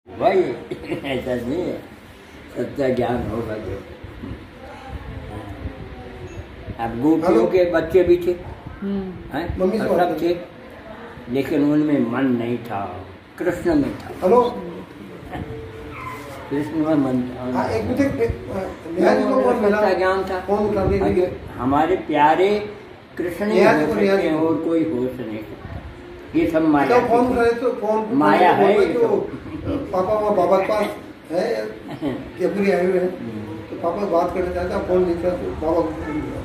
वही ऐसा नहीं है, सच्चा ज्ञान होगा जो। अब गोपियों के बच्चे भी थे हैं, और सब थे, लेकिन उनमें मन नहीं था, कृष्ण में था। हेलो, कृष्ण में मन था, सच्चा ज्ञान था। हमारे प्यारे कृष्ण ही हो सकते हैं और कोई हो नहीं सकता। ये सब माया, फोन करे तो फोन माया है। तो पापा वहाँ बाबा के पास है, केपरी आए हुए हैं, तो पापा बात करना चाहता, फोन नहीं किया तो बाबा को फोन किया,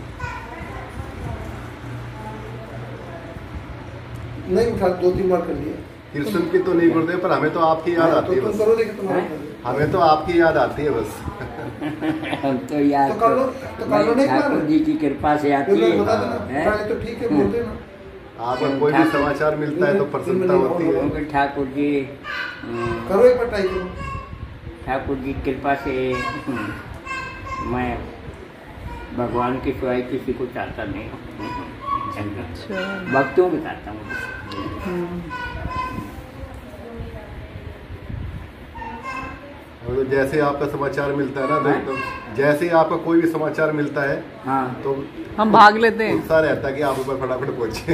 नहीं उठा, 2-3 बार कर लिया। कृष्ण की तो नहीं गुरुदेव, पर हमें तो आपकी याद आती है। तुम करो, देखिए तुम्हारा, हमें तो आपकी याद आती है बस। हम तो याद तो कर लो, ठाकुर जी की कृपा से आती है। तो ठीक है, बोलते ना आप कोई भी समाचार मिलता है तो प्रसन्नता होती है। ठाकुर जी करो, एक बार ट्राई करो। ठाकुर जी की कृपा से मैं भगवान के सिवाय किसी को चाहता नहीं हूँ, भक्तों को चाहता हूँ। तो जैसे आपका समाचार मिलता है ना, तो जैसे ही आपका कोई भी समाचार मिलता है, हाँ, तो हम भाग लेते हैं। उत्साह रहता है कि आप ऊपर फटाफट पहुंचे।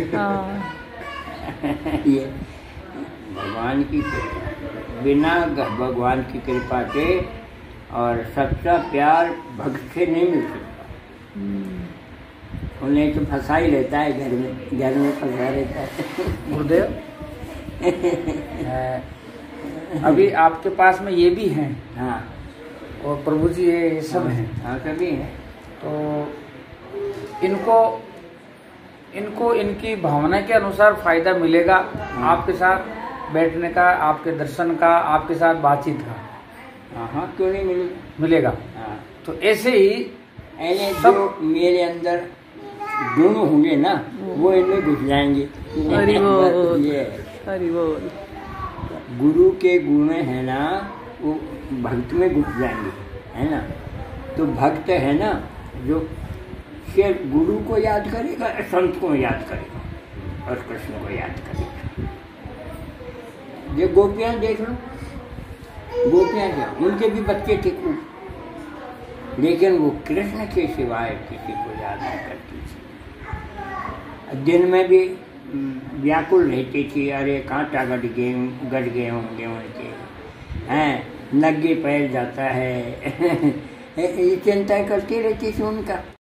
ये भगवान की बिना भगवान की कृपा के और सच्चा प्यार भक्त से नहीं मिल सकता। उन्हें तो फंसा ही रहता है, घर में फंसा रहता है। गुरुदेव, अभी आपके पास में ये भी हैं, हाँ, और प्रभु जी ये सब हैं, हाँ सभी हैं। तो इनको इनकी भावना के अनुसार फायदा मिलेगा आपके साथ बैठने का, आपके दर्शन का, आपके साथ बातचीत का। हाँ, क्यों नहीं मिलेगा। हाँ, तो ऐसे ही सब जो मेरे अंदर गुण होंगे ना, वो इनमें घुस जाएंगे। हरि बोल, हरि बोल। गुरु के गुण है ना, वो भक्त में घुस जाएंगे, है ना। तो भक्त है ना जो सिर्फ गुरु को याद करेगा, संत को याद करेगा और कृष्ण को याद करेगा। ये गोपियां देख लो, गोपियां क्या, उनके भी बच्चे थे खूब, लेकिन वो कृष्ण के सिवाय किसी को याद नहीं करती थी। दिन में भी व्याकुल रहती थी, अरे कांटा गड़ गए होंगे उनके, हैं, नग्गे पैर जाता है। ये चिंता करती रहती थी उनका।